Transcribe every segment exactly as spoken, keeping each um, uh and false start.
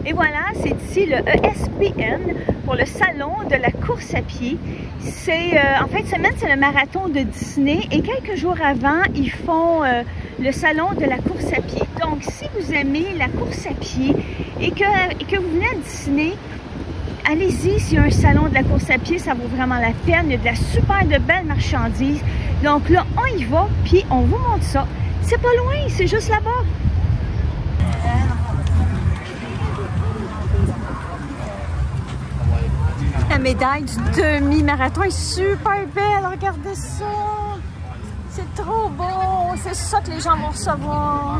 Et voilà, c'est ici le E S P N pour le salon de la course à pied. C'est euh, en fin de semaine, c'est le marathon de Disney et quelques jours avant, ils font euh, le salon de la course à pied. Donc, si vous aimez la course à pied et que, et que vous venez à Disney, allez-y, s'il y a un salon de la course à pied, ça vaut vraiment la peine. Il y a de la super de belles marchandises. Donc là, on y va, puis on vous montre ça. C'est pas loin, c'est juste là-bas. La médaille du demi-marathon est super belle, regardez ça! C'est trop beau! C'est ça que les gens vont recevoir!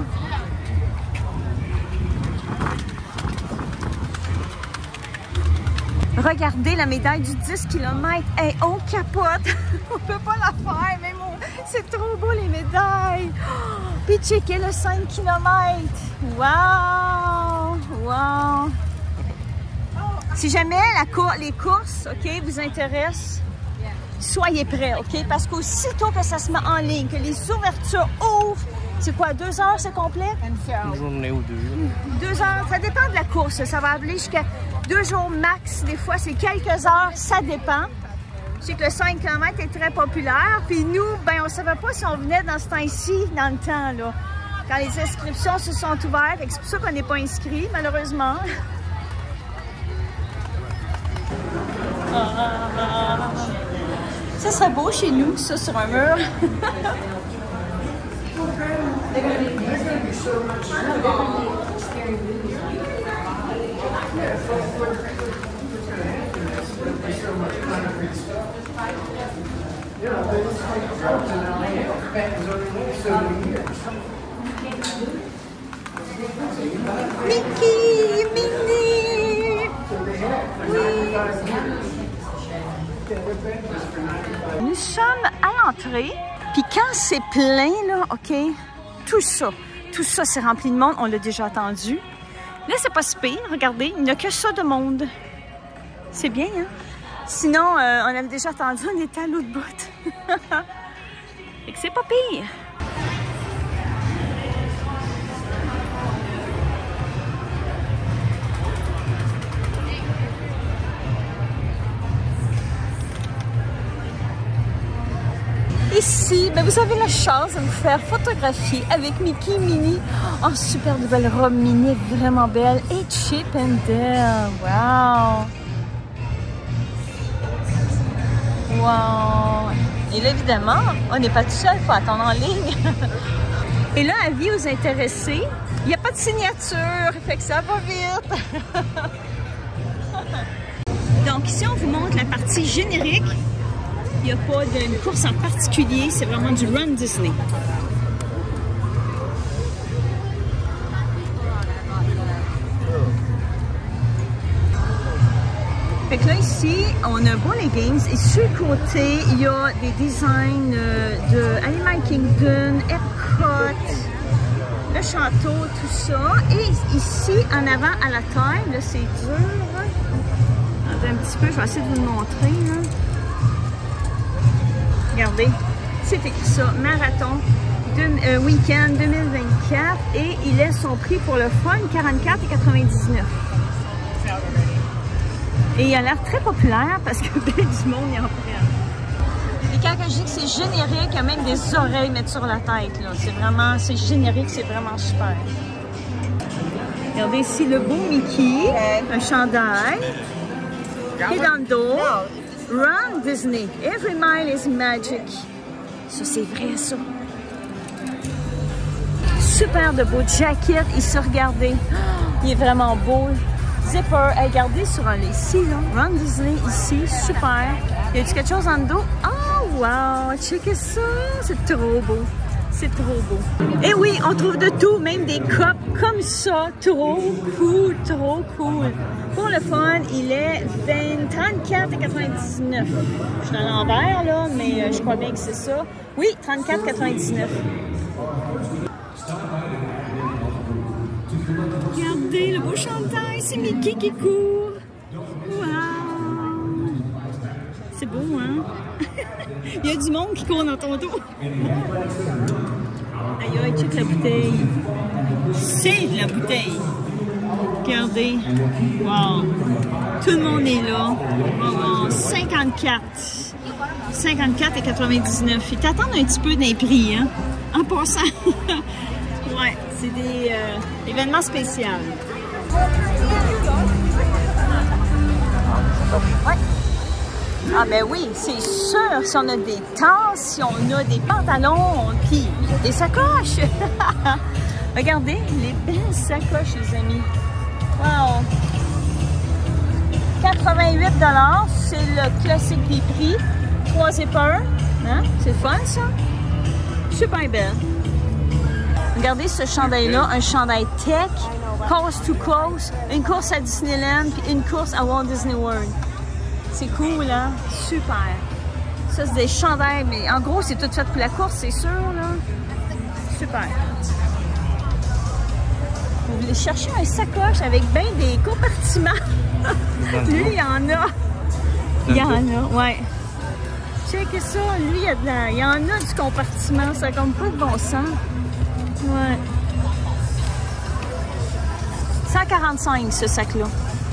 Regardez la médaille du dix kilomètres! Hey, on capote! On peut pas la faire, mais mon... c'est trop beau les médailles! Puis checkez le cinq kilomètres! Wow! Wow! Si jamais la cour les courses, OK, vous intéressent, soyez prêts, OK? Parce qu'aussitôt que ça se met en ligne, que les ouvertures ouvrent, c'est quoi, deux heures, c'est complet? Une journée ou deux. Deux heures, ça dépend de la course. Ça va aller jusqu'à deux jours max. Des fois, c'est quelques heures, ça dépend. Je sais que le cinq kilomètres est très populaire. Puis nous, ben, on ne savait pas si on venait dans ce temps-ci, dans le temps, là. Quand les inscriptions se sont ouvertes, c'est pour ça qu'on n'est pas inscrit, malheureusement. Ça serait beau chez nous, ça, sur un mur. Mickey, Minnie. Oui. Nous sommes à l'entrée, puis quand c'est plein, là, OK, tout ça, tout ça, c'est rempli de monde, on l'a déjà entendu. Là, c'est pas si pire, regardez, il n'y a que ça de monde. C'est bien, hein? Sinon, euh, on avait déjà attendu, on était à l'autre bout. Fait que c'est pas pire. Ici, ben vous avez la chance de vous faire photographier avec Mickey, Minnie. Oh, super de belle robe Minnie, vraiment belle. Et Chip and Dale, wow! Wow! Et là, évidemment, on n'est pas tout seul, il faut attendre en ligne. Et là, avis aux intéressés, il n'y a pas de signature, fait que ça va vite. Donc ici, on vous montre la partie générique. Il n'y a pas d'une course en particulier, c'est vraiment du Run Disney. Fait que là, ici, on a Bonnie Games et sur le côté, il y a des designs de Animal Kingdom, Epcot, le château, tout ça. Et ici, en avant, à la taille, là, c'est dur. Attendez un petit peu, je vais essayer de vous le montrer, là. Regardez, c'est écrit ça, marathon de, euh, week-end deux mille vingt-quatre et il laisse son prix pour le fun, quarante-quatre quatre-vingt-dix-neuf. Et il a l'air très populaire parce que ben, du monde y en prend. Et quand je dis que c'est générique, il y a même des oreilles mettre sur la tête. C'est vraiment, c'est générique, c'est vraiment super. Regardez ici le beau Mickey, un chandail, et dans le dos. Run Disney, every mile is magic. Ça, c'est vrai, ça. Super de beau jacket. Ici, regardez. Il est vraiment beau. Zipper. Regardez sur un ici, là. Run Disney, ici. Super. Y a-t-il quelque chose en dos? Oh, wow. Checkez ça. C'est trop beau. C'est trop beau. Et oui, on trouve de tout, même des cups comme ça. Trop cool, trop cool. Pour le fun, il est trente-quatre quatre-vingt-dix-neuf. Je suis à l'envers, là, mais je crois bien que c'est ça. Oui, trente-quatre quatre-vingt-dix-neuf. Regardez le beau chandail, c'est Mickey qui court. Wow! C'est beau, hein? Il y a du monde qui court dans ton dos. Aïe, aïe, check la bouteille. C'est de la bouteille. Regardez. Wow. Tout le monde est là. Oh, cinquante-quatre. cinquante-quatre et quatre-vingt-dix-neuf. Ils t'attendent un petit peu d'un prix, hein? En passant. Ouais, c'est des euh, événements spéciaux. Ouais. Ah ben oui, c'est sûr, si on a des tasses, si on a des pantalons, puis des sacoches. Regardez, les belles sacoches, les amis. Wow! quatre-vingt-huit dollars, c'est le classique des prix. Trois zippers. Hein? C'est fun, ça? Super belle. Regardez ce chandail-là, un chandail tech, coast to coast, une course à Disneyland, puis une course à Walt Disney World. C'est cool, hein? Super. Ça, c'est des chandails, mais en gros, c'est tout fait pour la course, c'est sûr, là. Super. Vous voulez chercher un sacoche avec bien des compartiments? Lui, il y en a. Il y en a, ouais. Check ça, lui, il y, a de la... il y en a du compartiment, ça comme pas de bon sens. Ouais. cent quarante-cinq, ce sac-là.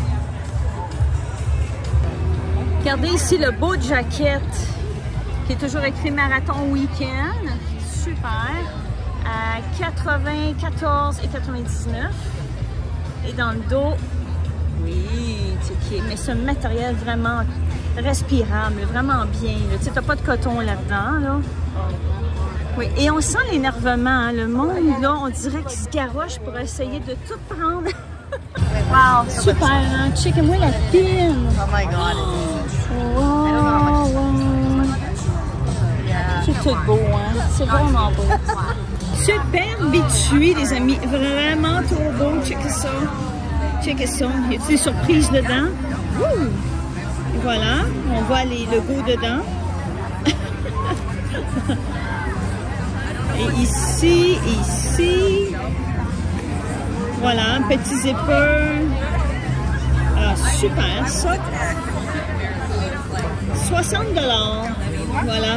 Regardez ici le beau jacket qui est toujours écrit Marathon Week-end. Super. À quatre-vingt-quatorze et quatre-vingt-dix-neuf. Et dans le dos, oui, tu sais, mais ce matériel vraiment respirable, vraiment bien. Tu sais, t'as pas de coton là-dedans, là. Oui, et on sent l'énervement. Hein? Le monde, là, on dirait qu'il se garoche pour essayer de tout prendre. Wow, super, hein? Checkez-moi la pine. Oh my God. Wow, wow. C'est tout beau, hein? C'est vraiment beau. Super bitui, les amis. Vraiment trop beau. Checkez ça. Checkez ça. Y a-t-il des surprises dedans? Ouh. Voilà. On voit les logos dedans. Et ici, ici. Voilà, un petit zipper. Alors, super, ça. soixante dollars. Voilà.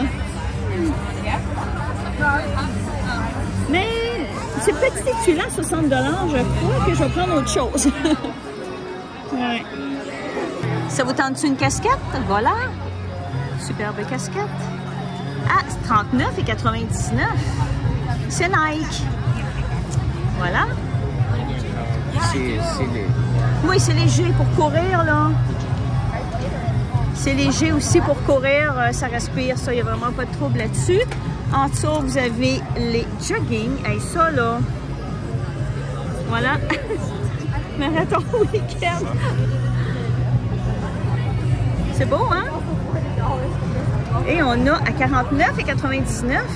Mais c'est petit étui-là, soixante dollars. Je crois que je vais prendre autre chose. Ouais. Ça vous tente une casquette? Voilà. Superbe casquette. Ah, trente-neuf et quatre-vingt-dix-neuf. C'est Nike. Voilà. C'est léger. Oui, c'est léger pour courir, là. C'est léger aussi pour courir. Ça respire, ça, il n'y a vraiment pas de trouble là-dessus. En dessous, vous avez les jogging. Et ça, là. Voilà. Marathon week-end. C'est beau, hein? Et on a à quarante-neuf et quatre-vingt-dix-neuf.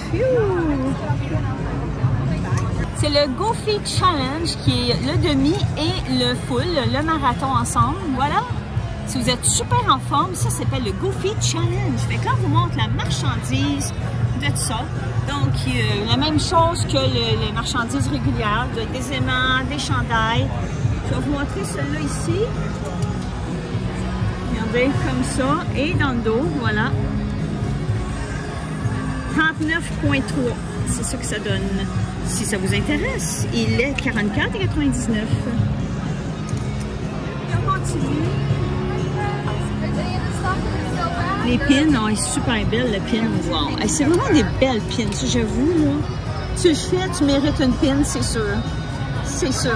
C'est le Goofy Challenge qui est le demi et le full, le marathon ensemble. Voilà. Si vous êtes super en forme, ça s'appelle le Goofy Challenge. Fait que là, on vous montre la marchandise de ça. Donc, euh, la même chose que le, les marchandises régulières, de, des aimants, des chandails. Je vais vous montrer celle-là ici. Regardez, comme ça. Et dans le dos, voilà. trente-neuf virgule trois. C'est ça que ça donne. Si ça vous intéresse, il est quarante-quatre et quatre-vingt-dix-neuf. On continue. Les pins, oh, elle est super belle, le pin. Wow. C'est vraiment des belles pins, j'avoue. Là. Tu le fais, tu mérites une pin, c'est sûr. C'est sûr.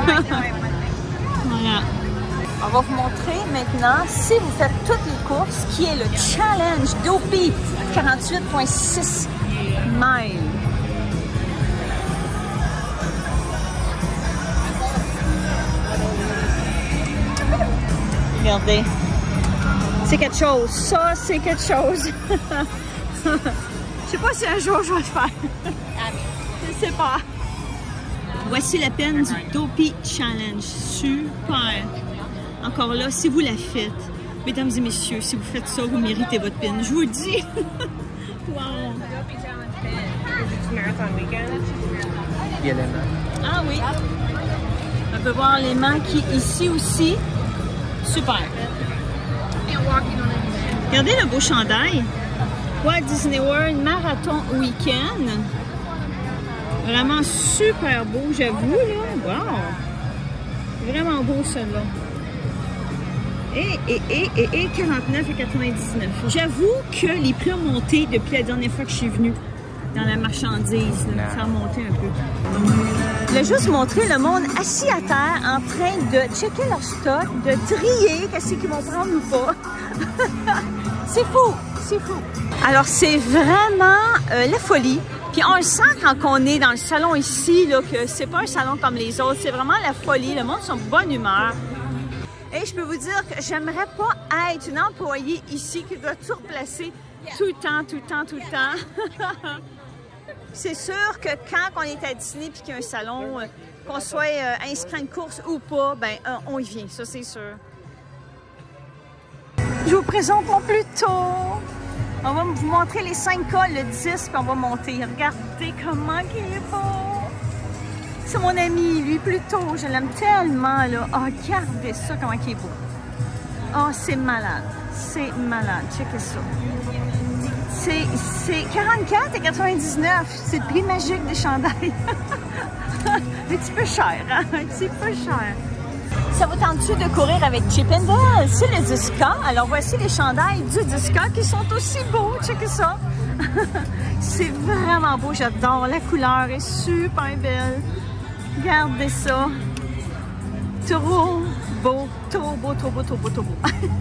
Voilà. On va vous montrer maintenant, si vous faites toutes les courses, qui est le Challenge Dopey quarante-huit virgule six miles. Regardez. C'est quelque chose. Ça, c'est quelque chose. Je sais pas si un jour je vais le faire. Je sais pas. Voici la peine du Dopey Challenge. Super. Encore là, si vous la faites, mesdames et messieurs, si vous faites ça, vous méritez votre pin. Je vous le dis. Wow. Il y a l'aimant. Ah oui. On peut voir l'aimant qui est ici aussi. Super. Regardez le beau chandail. Walt Disney World Marathon Week-end. Vraiment super beau, j'avoue, là. Wow! Vraiment beau, celui-là. Et, et, et, et, et quarante-neuf et quatre-vingt-dix-neuf. J'avoue que les prix ont monté depuis la dernière fois que je suis venue dans la marchandise. Là. Ça a monté un peu. Je voulais juste montrer le monde assis à terre en train de checker leur stock, de trier qu'est-ce qu'ils vont prendre ou pas. C'est fou, c'est fou. Alors, c'est vraiment euh, la folie. Puis on le sent quand on est dans le salon ici, là, que c'est pas un salon comme les autres. C'est vraiment la folie. Le monde est en bonne humeur. Et je peux vous dire que j'aimerais pas être une employée ici qui doit tout replacer tout le temps, tout le temps, tout le temps. C'est sûr que quand on est à Disney et qu'il y a un salon, euh, qu'on soit euh, inscrit à une course ou pas, ben euh, on y vient, ça c'est sûr. Je vous présente mon Pluto. On va vous montrer les cinq K, le dix, puis on va monter. Regardez comment il est beau. C'est mon ami, lui, Pluto. Je l'aime tellement, là. Oh, regardez ça, comment il est beau. Oh, c'est malade. C'est malade. Checkez ça. C'est quarante-quatre et quatre-vingt-dix-neuf. C'est le prix magique des chandails. Un petit peu cher, hein? Un petit peu cher. Ça vous tente-tu de courir avec Chip and Dale? C'est le dix K. Alors, voici les chandails du dix K qui sont aussi beaux. Checkez ça. C'est vraiment beau. J'adore. La couleur est super belle. Regardez ça. Trop beau. Trop beau, trop beau, trop beau, trop beau.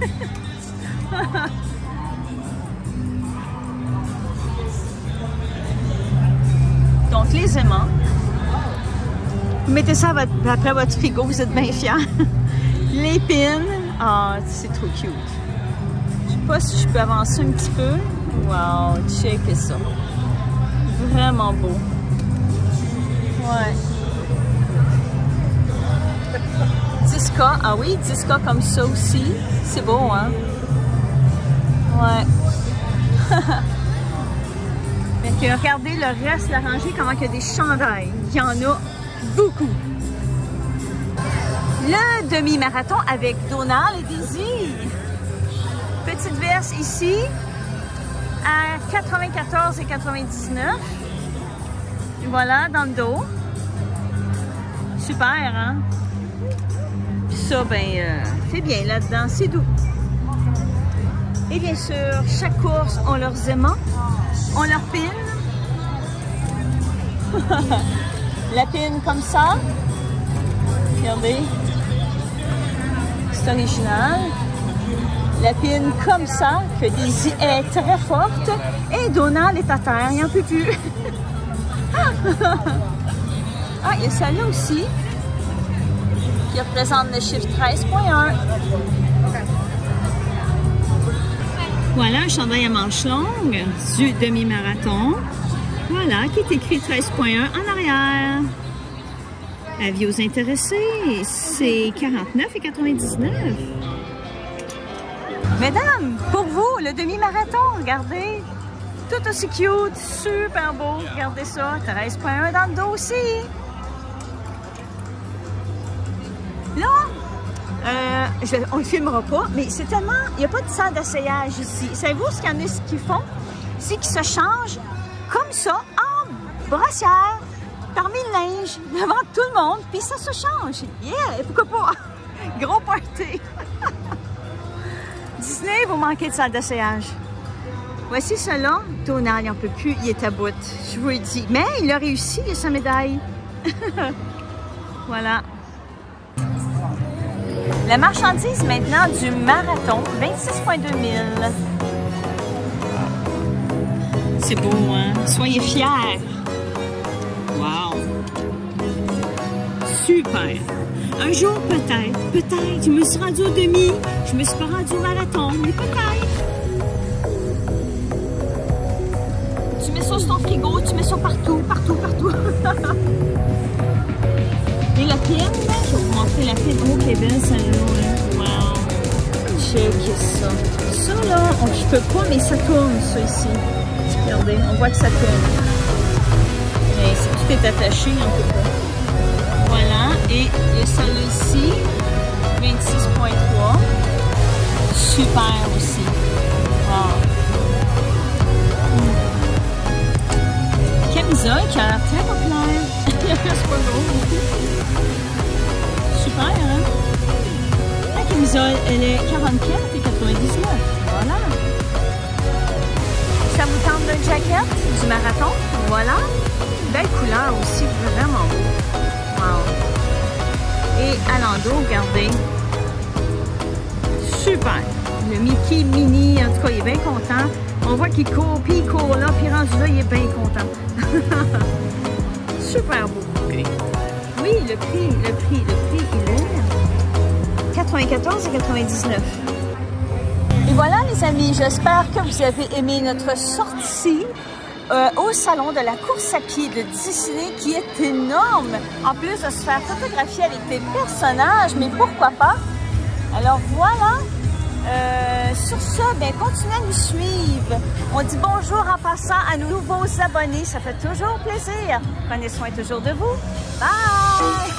Donc, les aimants. Vous mettez ça après votre frigo, vous êtes bien fiers. Les pins. Ah, c'est trop cute. Je sais pas si je peux avancer un petit peu. Wow, check ça. Vraiment beau. Ouais. dix K. Ah oui, dix K comme ça aussi. C'est beau, hein? Ouais. Fait que regardez le reste de la rangée, comment il y a des chandails. Il y en a beaucoup. Le demi-marathon avec Donald et Daisy. Petite veste ici à quatre-vingt-quatorze et quatre-vingt-dix-neuf. Voilà, dans le dos. Super, hein? Puis ça, ben, euh, c'est bien là-dedans, c'est doux. Et bien sûr, chaque course, on leurs aimants, on leur pin. La pin comme ça. Regardez. C'est original. La pin comme ça, que Daisy est très forte. Et Donald est à terre, il n'en peut plus. Ah, il y a celle-là aussi, qui représente le chiffre treize point un. Voilà un chandail à manches longues du demi-marathon. Voilà, qui est écrit treize point un en arrière. Avis aux intéressés, c'est quarante-neuf et quatre-vingt-dix-neuf. Mesdames, pour vous, le demi-marathon, regardez. Tout aussi cute, super beau. Regardez ça, treize point un dans le dos aussi. Là, euh, je, on ne le filmera pas, mais c'est tellement... Il n'y a pas de salle d'essayage ici. Savez-vous ce qu'il y en a qui font? C'est qu'ils se changent comme ça, en brassière, parmi le linge, devant tout le monde, puis ça se change. Yeah! Pourquoi pas? Gros party! Disney, vous manquez de salle d'essayage. Voici cela. Donald, il n'en peut plus, il est à bout. Je vous le dis. Mais il a réussi, il a sa médaille. Voilà. La marchandise maintenant du marathon, vingt-six virgule deux mille. C'est beau, hein? Soyez fiers. Wow. Super. Un jour, peut-être, peut-être, je me suis rendue au demi, je me suis pas rendue au marathon, mais peut-être. Tu mets ça sur ton frigo, tu mets ça partout, partout, partout. Et la pine, je vais vous montrer la pine. Oh, qu'elle est belle celle-là. Wow. Check ça. Ça, là, on, je peux pas, mais ça tourne, ça, ici. Regardez, on voit que ça tourne. Mais si tout est attaché, on peut pas. Voilà, et il y a celle-là ici, vingt-six point trois. Super aussi. Wow. Camisole qui a l'air très populaire. C'est pas gros. Super, hein? camisole, elle est quarante-quatre et quatre-vingt-dix-neuf. Voilà. Ça vous tente d'un jacket du marathon? Voilà. Belle couleur aussi, vraiment beau. Wow. Et à l'endos, regardez. Super. Le Mickey Mini, en tout cas, il est bien content. On voit qu'il court, puis il court là, puis rendu là, il est bien content. Super beau. Okay. Oui, le prix, le prix, le prix, il est quatre-vingt-quatorze et quatre-vingt-dix-neuf. Et voilà, les amis, j'espère que vous avez aimé notre sortie euh, au salon de la course à pied de Disney, qui est énorme. En plus de se faire photographier avec des personnages, mais pourquoi pas? Alors voilà. Euh, sur ce, ben, continuez à nous suivre. On dit bonjour en passant à nos nouveaux abonnés. Ça fait toujours plaisir. Prenez soin toujours de vous. Bye!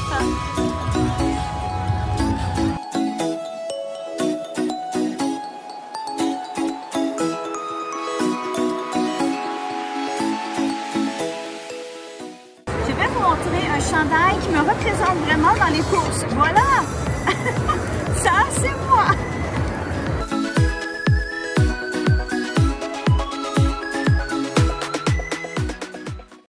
Je vais vous montrer un chandail qui me représente vraiment dans les courses. Voilà! Ça, c'est moi!